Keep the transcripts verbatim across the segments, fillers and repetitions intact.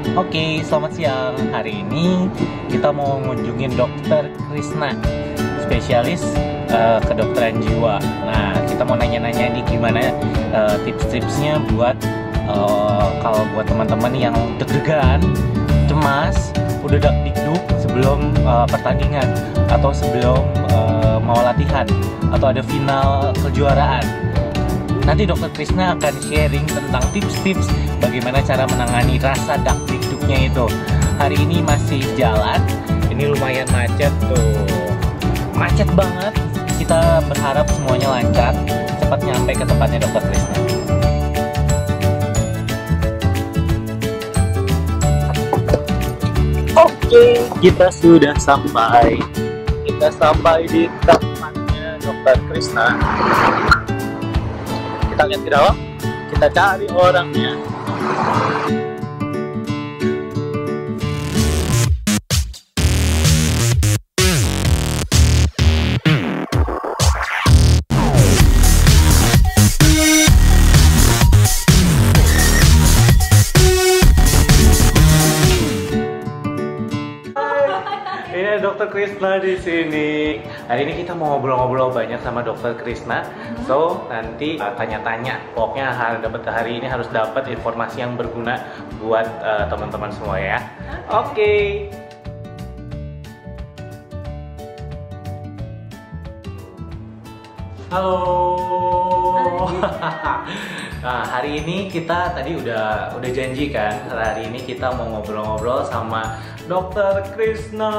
Oke, selamat siang. Hari ini kita mau ngunjungin dokter Krisna, spesialis uh, kedokteran jiwa. Nah, kita mau nanya-nanya nih gimana uh, tips-tipsnya buat uh, kalau buat teman-teman yang deg-degan, cemas, udah dak-dikduk sebelum uh, pertandingan atau sebelum uh, mau latihan atau ada final kejuaraan. Nanti dokter Krisna akan sharing tentang tips-tips bagaimana cara menangani rasa dak-dikduknya itu. Hari ini masih jalan, ini lumayan macet tuh. Macet banget. Kita berharap semuanya lancar, cepat nyampe ke tempatnya dokter Krisna. Oke, kita sudah sampai. Kita sampai di tempatnya dokter Krisna. Kita lihat ke dalam, kita cari orangnya. Ini dokter Krisna di sini. Hari ini kita mau ngobrol-ngobrol banyak sama dokter Krisna. So nanti uh, tanya-tanya. Pokoknya hari dapat hari ini harus dapat informasi yang berguna buat uh, teman-teman semua ya. Oke. Okay. Halo. Nah, hari ini kita tadi udah udah janji kan, hari ini kita mau ngobrol-ngobrol sama dokter Krisna.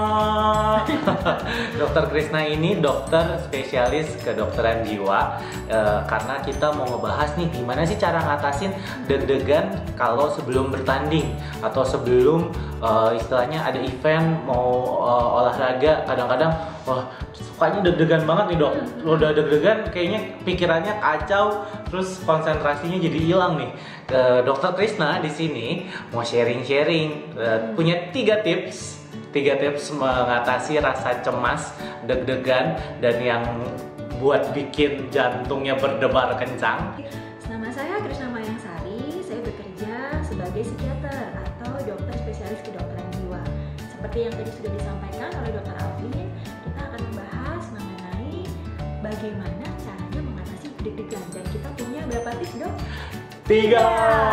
dokter Krisna ini dokter spesialis kedokteran jiwa, e, karena kita mau ngebahas nih gimana sih cara ngatasin deg-degan kalau sebelum bertanding atau sebelum e, istilahnya ada event mau e, olahraga. Kadang-kadang wah sukanya deg-degan banget nih dok, udah deg-degan kayaknya pikirannya kacau, terus konsentrasinya jadi hilang nih. E, dokter Krisna di sini mau sharing-sharing, e, punya tiga tips, tiga tips mengatasi rasa cemas, deg-degan, dan yang buat bikin jantungnya berdebar kencang. Nama saya Krisna Mayangsari, saya bekerja sebagai psikiater atau dokter spesialis kedokteran jiwa. Seperti yang tadi sudah disampaikan oleh dokter Alvin, kita akan membahas mengenai bagaimana caranya mengatasi deg-degan. Dan kita punya berapa tips, dok? Tiga.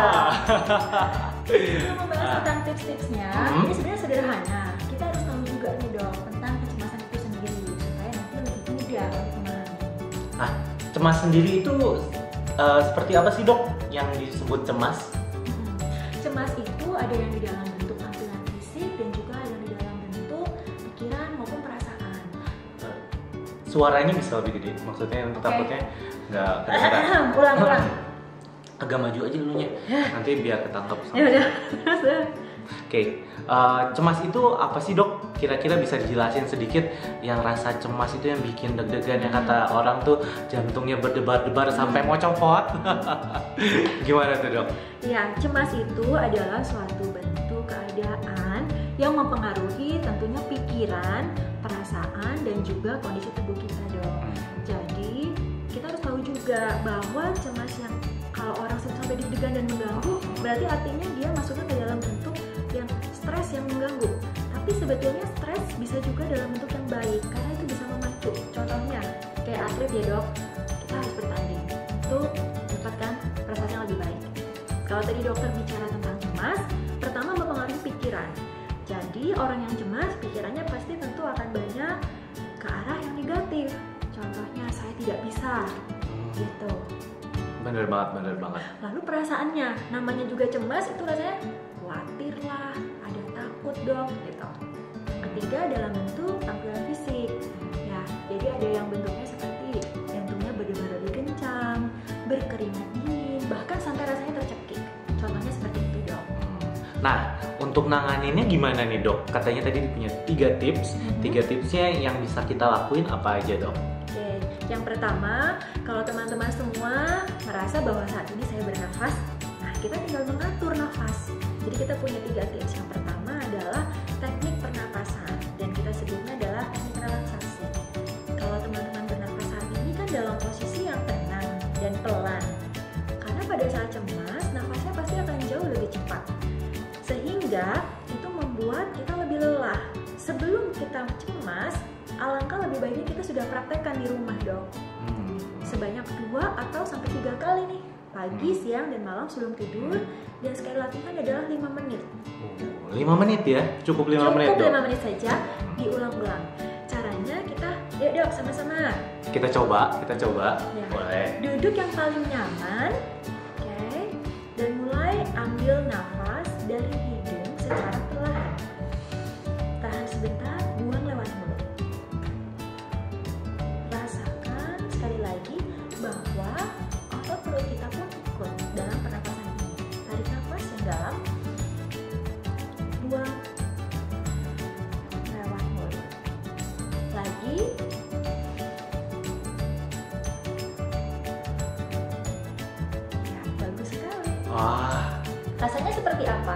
Sebelum membahas tentang tips-tipsnya, Hmm? ini sebenarnya sederhana. Kita harus tahu juga nih dok tentang kecemasan itu sendiri supaya nanti lebih mudah untuk memahami. Ah, cemas sendiri itu uh, seperti apa sih dok yang disebut cemas? Hmm. Cemas itu ada yang di dalam bentuk tampilan fisik dan juga yang di dalam bentuk pikiran maupun perasaan. Uh, suaranya bisa lebih gede, maksudnya untuk Oke. takutnya nggak kedengeran. Ulang-ulang. Agak maju aja dulunya, nanti biar ketangkep sama. Ya udah. Terus. Oke, uh, cemas itu apa sih dok? Kira-kira bisa dijelasin sedikit yang rasa cemas itu yang bikin deg-degan, yang kata orang tuh jantungnya berdebar-debar sampai mau copot. Gimana tuh dok? Ya, cemas itu adalah suatu bentuk keadaan yang mempengaruhi tentunya pikiran, perasaan, dan juga kondisi tubuh kita dok. Jadi, kita harus tahu juga bahwa cemas yang kalau orang sampai deg-degan dan mengganggu, berarti artinya dia masuknya ke dalam bentuk yang stres yang mengganggu. Tapi sebetulnya stres bisa juga dalam bentuk yang baik, karena itu bisa memacu. Contohnya, kayak atlet ya dok, kita harus bertanding untuk mendapatkan prestasi yang lebih baik. Kalau tadi dokter bicara tentang cemas, pertama mempengaruhi pikiran. Jadi orang yang cemas, pikirannya pasti tentu akan banyak ke arah yang negatif. Contohnya, saya tidak bisa, gitu. Bener banget, bener banget. Lalu perasaannya, namanya juga cemas, itu rasanya khawatir lah, ada takut dong, gitu. Ketiga dalam bentuk tampilan fisik, ya. Jadi ada yang bentuknya seperti jantungnya berdebar lebih kencang, berkeringat dingin, bahkan sampai rasanya tercekik. Contohnya seperti itu dok. Nah, untuk nanganinnya gimana nih dok? Katanya tadi punya tiga tips. Mhm. Tiga tipsnya yang bisa kita lakuin apa aja dok? Oke, yang pertama, kalau teman-teman semua merasa bahwa saat ini saya bernafas, nah kita tinggal mengatur nafas. Jadi kita punya tiga tips. Yang pertama adalah teknik pernapasan, dan kita sebutnya adalah teknik relaksasi. Kalau teman-teman bernafas saat ini kan dalam posisi yang tenang dan pelan. Karena pada saat cemas, nafasnya pasti akan jauh lebih cepat. Sehingga ketiga itu membuat kita lebih lelah. Sebelum kita cemas, alangkah lebih baiknya kita sudah praktekkan di rumah dok. Hmm. Sebanyak dua atau sampai tiga kali nih, pagi, siang, dan malam sebelum tidur. Dan sekali latihan adalah lima menit. lima menit ya? Cukup lima menit dok? Cukup lima menit saja, diulang-ulang. Caranya kita, yuk dok sama-sama. Kita coba, kita coba. Ya. Boleh. Duduk yang paling nyaman, oke. Okay. Dan mulai ambil nafas dari hidung secara perlahan. Tahan sebentar, buang lewat mulut. Rasakan sekali lagi bahwa otot perut kita pun ikut dalam pernapasan ini. Tarik nafas yang dalam, buang lewat mulut. Lagi. Ya, bagus sekali. Wah. Rasanya seperti apa?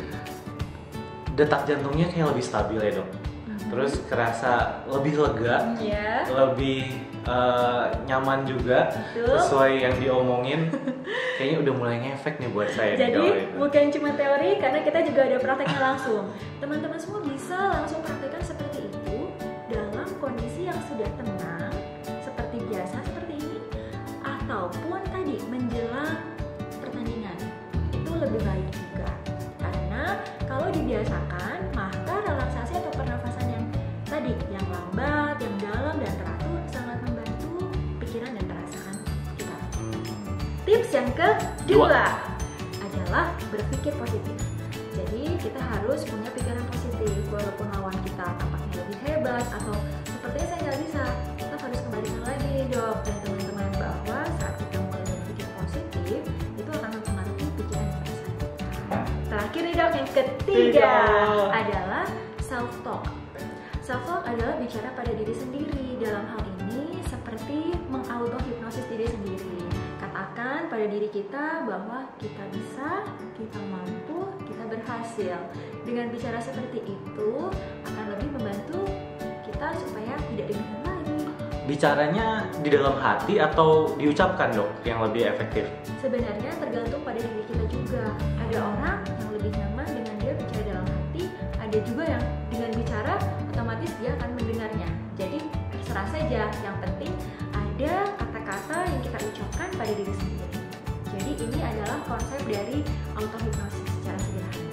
Detak jantungnya kayak lebih stabil ya dok. Mm-hmm. Terus kerasa lebih lega, yeah. lebih uh, nyaman juga. Betul. Sesuai yang diomongin. Kayaknya udah mulai ngefek nih buat saya. Jadi bukan cuma teori, karena kita juga ada prakteknya langsung. Teman-teman semua bisa langsung praktekkan seperti itu dalam kondisi yang sudah tenang, seperti biasa seperti ini, ataupun tadi menjelang pertandingan. Itu lebih baik juga, karena kalau dibiasakan maka relaksasi atau pernafasan yang tadi yang lambat, yang dalam dan teratur sangat membantu pikiran dan perasaan kita. Tips yang kedua Dua. adalah berpikir positif. Jadi kita harus punya pikiran positif, walaupun lawan kita tampaknya lebih hebat atau sepertinya saya nggak bisa, kita harus kembalikan lagi dok dan teman-teman bahwa saat kita mulai berpikir positif itu akan mempengaruhi pikiran dan perasaan kita. Terakhir nih dok, yang ketiga Tiga. adalah self talk. Self talk adalah bicara pada diri sendiri. Dalam hal ini seperti mengauto hipnosis diri sendiri. Katakan pada diri kita bahwa kita bisa, kita mampu, kita berhasil. Dengan bicara seperti itu akan lebih membantu kita supaya tidak demikian lagi. Bicaranya di dalam hati atau diucapkan dok yang lebih efektif? Sebenarnya tergantung pada diri kita juga. Ada orang yang lebih nyaman dengan dia bicara dalam hati, ada juga yang dengan bicara otomatis dia akan mendengarnya. Jadi terserah saja, yang penting ada kata-kata yang kita ucapkan pada diri sendiri. Jadi ini adalah konsep dari auto hipnosis secara sederhana.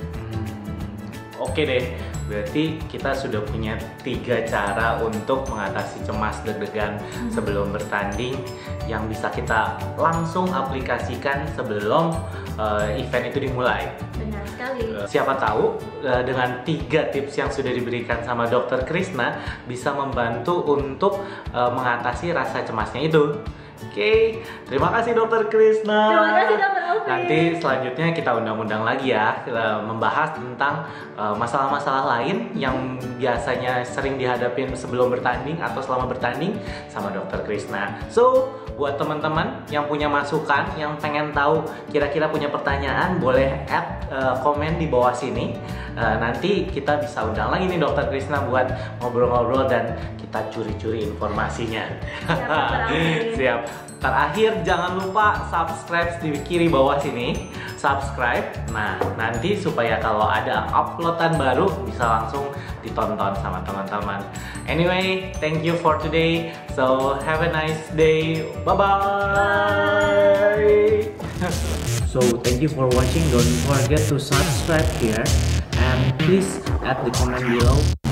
Oke deh, berarti kita sudah punya tiga cara untuk mengatasi cemas deg-degan hmm. sebelum bertanding yang bisa kita langsung aplikasikan sebelum uh, event itu dimulai. Benar sekali. Uh, siapa tahu uh, dengan tiga tips yang sudah diberikan sama dokter Krisna bisa membantu untuk uh, mengatasi rasa cemasnya itu. Oke, okay. Terima kasih dokter Krisna. Terima kasih dokter Alvin. Nanti selanjutnya kita undang-undang lagi ya, kita membahas tentang masalah-masalah uh, lain yang biasanya sering dihadapin sebelum bertanding atau selama bertanding sama dokter Krisna. So, buat teman-teman yang punya masukan, yang pengen tahu kira-kira punya pertanyaan, boleh add uh, komen di bawah sini. Uh, nanti kita bisa undang lagi nih dokter Krisna buat ngobrol-ngobrol dan kita curi-curi informasinya. Siap. Siap. Terakhir jangan lupa subscribe di kiri bawah sini. Subscribe. Nah, nanti supaya kalau ada uploadan baru bisa langsung ditonton sama teman-teman. Anyway, thank you for today. So, have a nice day. Bye-bye. So, thank you for watching. Don't forget to subscribe here and please add the comment below.